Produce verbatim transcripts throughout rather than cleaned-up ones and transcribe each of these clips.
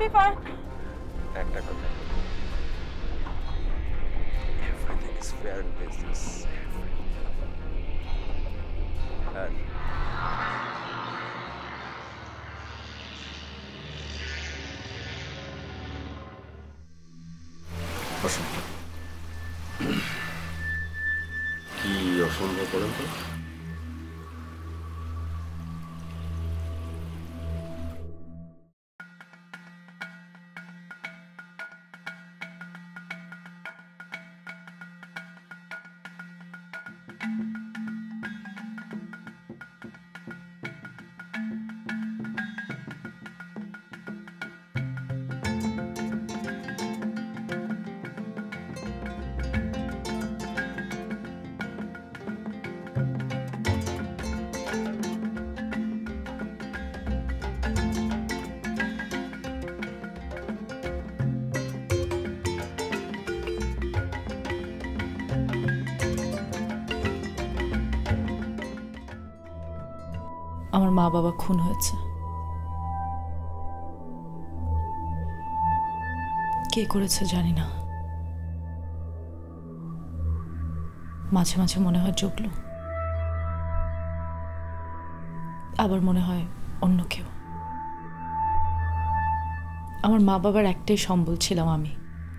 totally fine. একটা কথা, everything is fair in business. And অসম্ভব। কি অসম্ভব বলেন তো? আমার মা বাবা খুন হয়েছে। কে করেছে জানি না, মাঝে মাঝে মনে হয় জগলু, আবার মনে হয় অন্য কেউ। আমার মা বাবার একটাই সম্বল ছিলাম আমি।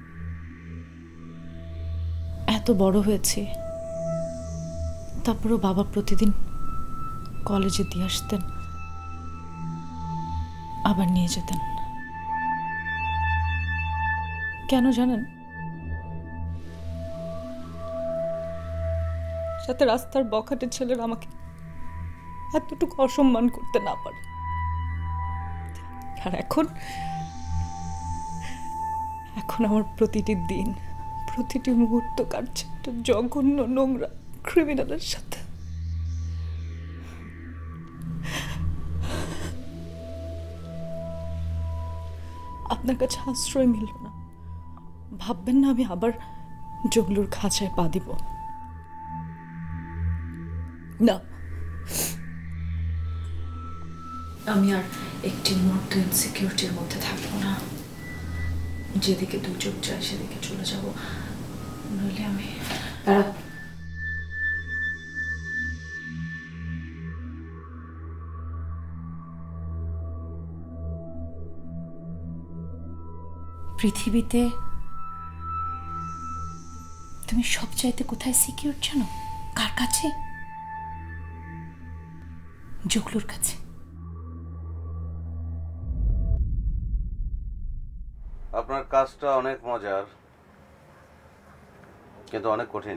এত বড় হয়েছি, তারপরও বাবা প্রতিদিন কলেজে দিয়ে আসতেন, আবার নিয়ে যেতেন। কেন জানেন? যাতে রাস্তার বখাটে ছেলেরা আমাকে এতটুকু অসম্মান করতে না পারে। আর এখন এখন আমার প্রতিটি দিন, প্রতিটি মুহূর্ত কাটছে একটা জঘন্য নোংরা ক্রিমিনালের সাথে। আপনার কাছে আশ্রয় মিলল না, ভাববেন না আমি আবার জগলুর খাঁচায় পা দিব। না, আমি আর একটি মুহূর্ত ইনসিকিউরিটির মধ্যে থাকবো না। যেদিকে দু চোখ যায় সেদিকে চলে যাব, নইলে আমি পৃথিবীতে তুমি সবচাইতে কোথায় সিকিউর জানো? কার কাছে? জগলুর কাছে। আপনার কাজটা অনেক মজার, কিন্তু অনেক কঠিন।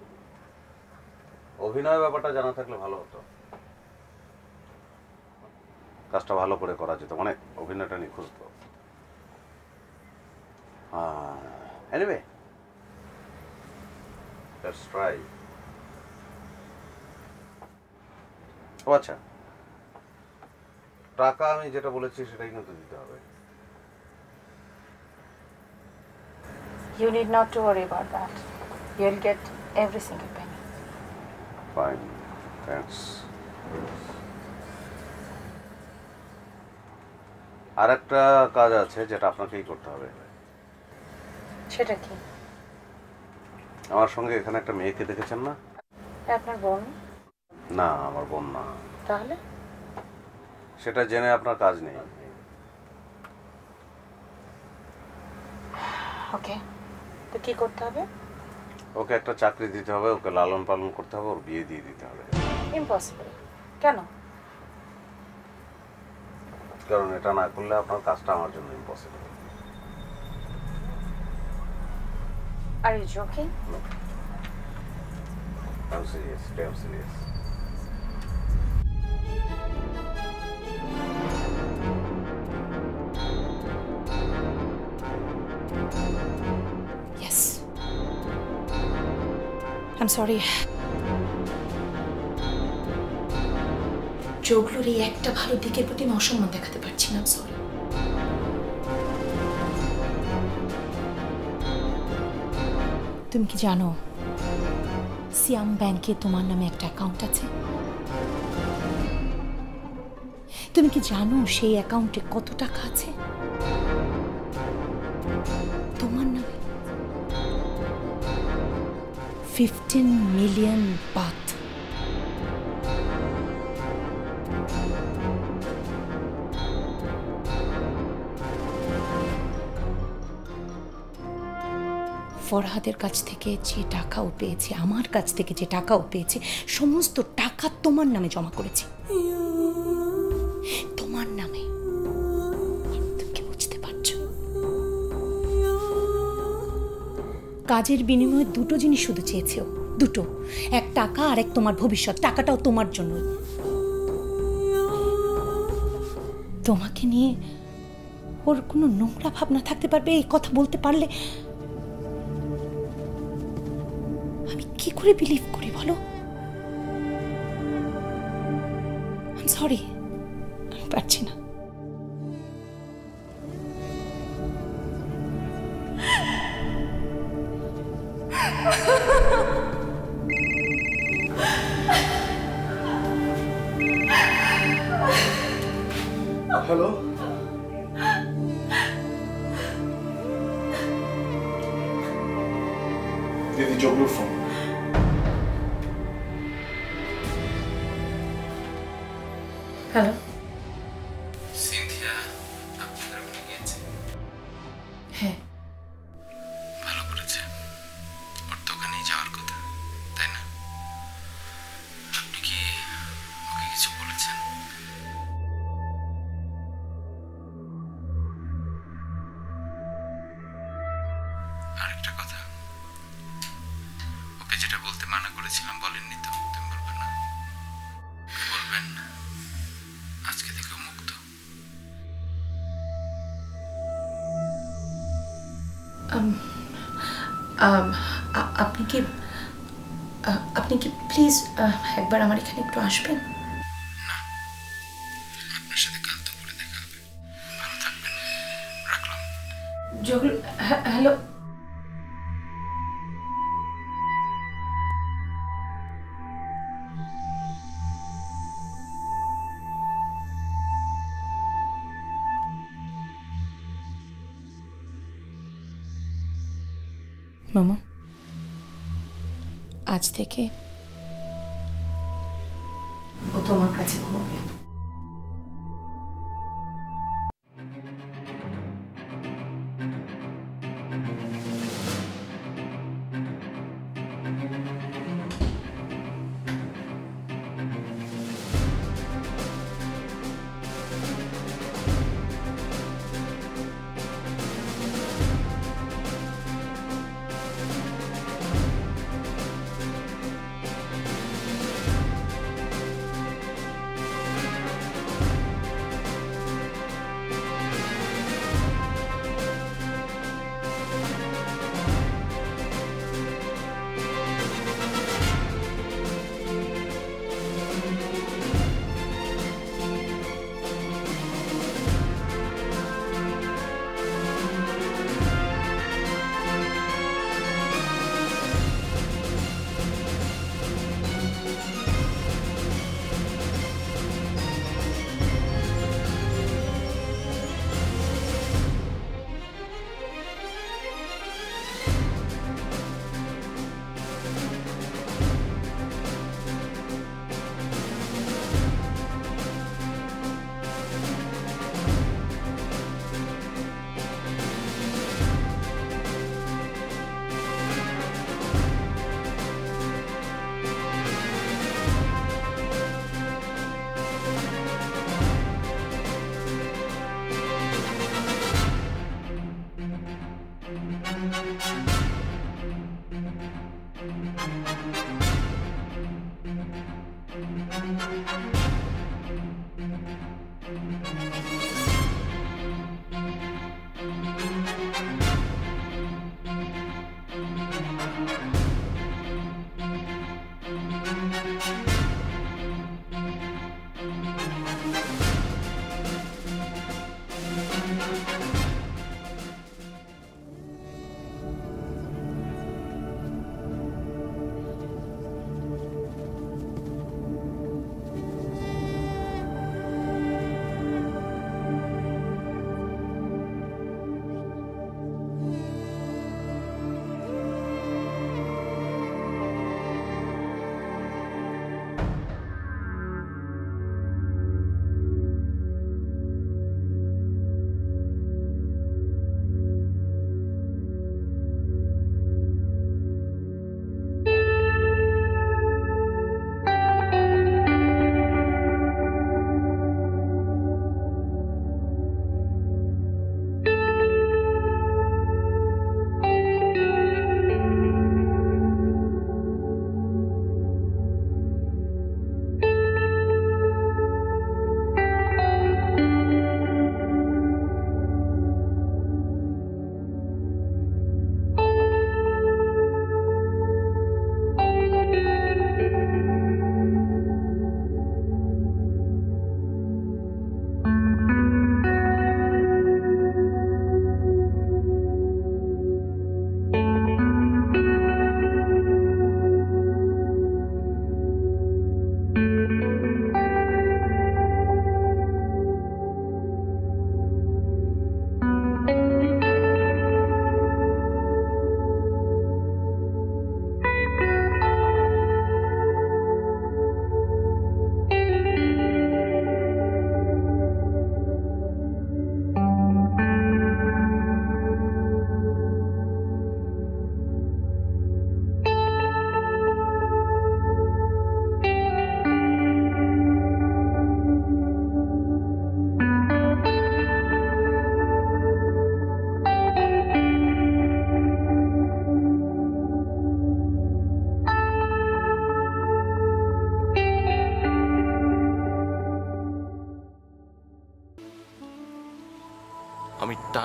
অভিনয় ব্যাপারটা জানা থাকলে ভালো হতো, কাজটা ভালো করে করা যেত, মানে অভিনয়টা নিখুঁত। Anyway, let's try. ও আচ্ছা, টাকা আমি যেটা বলেছি সেটাই কিন্তু দিতে হবে। You need not to worry about that. You'll get every single penny. Fine, thanks. আর একটা কাজ আছে যেটা আপনাকেই করতে হবে। সেটা কি? আমার সঙ্গে এখানে একটা মেয়েকে দেখেছেন না? আপনার বোন? না, আমার বোন না। তাহলে? সেটা জেনে আপনার কাজ নেই। ওকে, তো কি করতে হবে? ওকে একটা চাকরি দিতে হবে, ওকে লালন পালন করতে হবে, ওর বিয়ে দিয়ে দিতে হবে। ইম্পসিবল। কেন? কারণ এটা না করলে আপনার কাজটা আমার জন্য impossible. Are you joking? No. I'm serious. I'm serious. Yes. I'm sorry. জগলুর এই একটা ভালো দিকের প্রতি আমি অসম্মান দেখাতে পারছি না। সরি। তুমি কি জানো সিয়াম ব্যাংকে তোমার নামে একটা অ্যাকাউন্ট আছে? তুমি কি জানো সেই অ্যাকাউন্টে কত টাকা আছে? Fifteen million Baat. ফরহাদের কাছ থেকে যে টাকা ও পেয়েছে, আমার কাছ থেকে যে টাকা ও পেয়েছে, সমস্ত টাকা তোমার নামে জমা করেছি, তোমার নামে। তুমি কি বুঝতে পারছো? কাজের বিনিময়ে দুটো জিনিস শুধু চেয়েছে, দুটো, এক টাকা আর এক তোমার ভবিষ্যৎ। টাকাটাও তোমার জন্য। তোমাকে নিয়ে ওর কোনো নোংরা ভাবনা থাকতে পারবে, এই কথা বলতে পারলে আমি কি করে বিলিভ করি বলো? আই সরি, আমি পারছি না। হ্যালো, দিদি জগলুর ফোন। হ্যালো, সিনথিয়া আপনার রুমে গিয়েছে? হ্যাঁ। ভালো করেছে, ওর তো ওখানেই যাওয়ার কথা, তাই না? আপনি কি ওকে কিছু বলেছেন? আরেকটা কথা, ওকে যেটা বলতে মানা করেছিলাম বলেননি তো? তুমি বলবেন না? বলবেন আজকে থেকে মুক্ত। আপনি কি আপনি কি প্লিজ একবার আমার এখানে একটু আসবেন? না, আপনার সাথে কাল দুপুরে দেখা হবে। ভালো থাকবেন, রাখলাম। জগল, হ্যালো। মামা, আজ থেকে ও তোমার কাছে ঘুমাবে।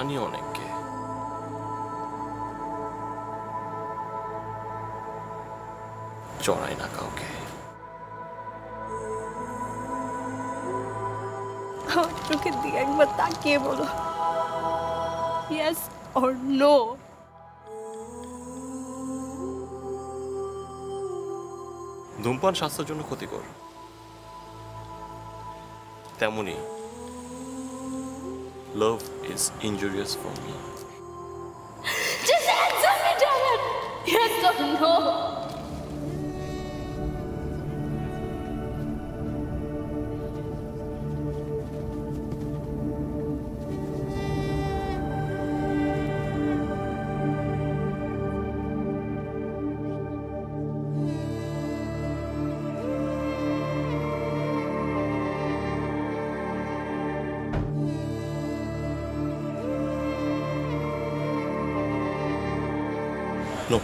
জানি অনেককে, চড়াই না কাউকে। আমার চোখের দিকে একবার তাকিয়ে বলো, ইয়েস অর নো। ধূমপান স্বাস্থ্যের জন্য ক্ষতিকর, তেমনি love is injurious for me. Just answer me, damn it! Yes or no? No.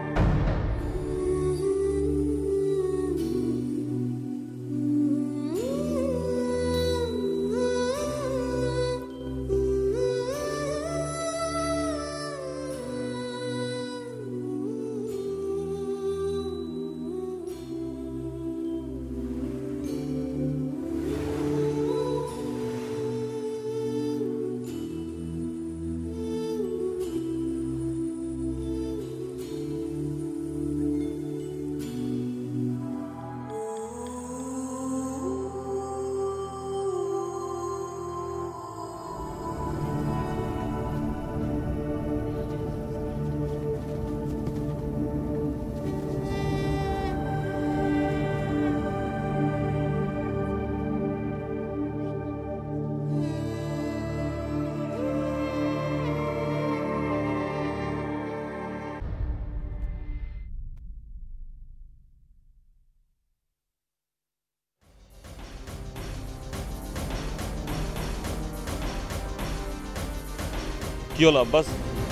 কি হলো আব্বাস?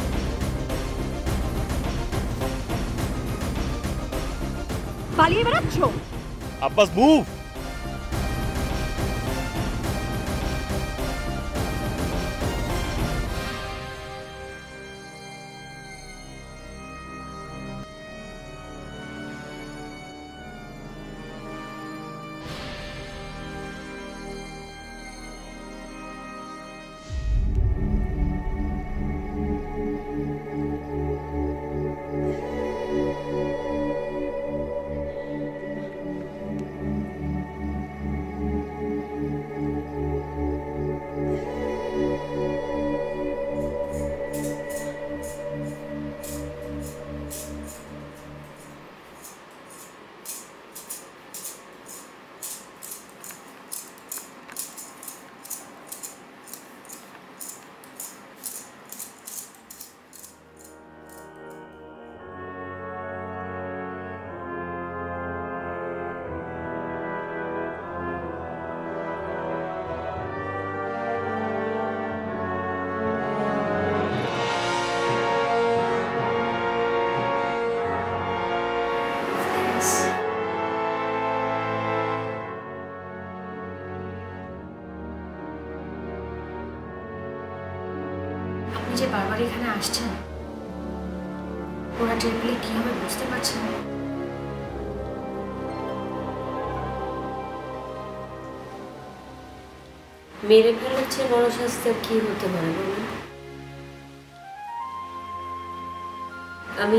পালিয়ে বেড়াচ্ছ? আব্বাস মুভ! যে বারবার এখানে আসছেন, ওরা টের পেলে কি হবে বুঝতে পারছেন? মেরে ফেলার চেয়ে বড় শাস্তি কি হতে পারে বলুন? আমি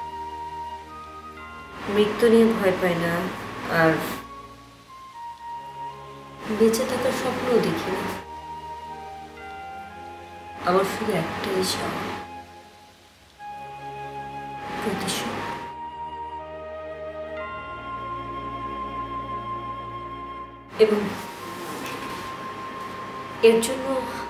মৃত্যু নিয়ে ভয় পাই না, আর বেঁচে থাকার স্বপ্নও দেখি না। আমার শুধু একটাই চাওয়া, প্রতিশোধ। এবং এর জন্য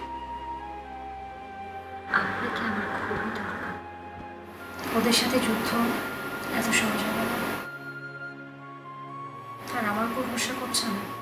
আপনাকে আমার খুবই দরকার। ওদের সাথে যুদ্ধ এত সহজ হবে না, আর আমার উপর ভরসা করছেন।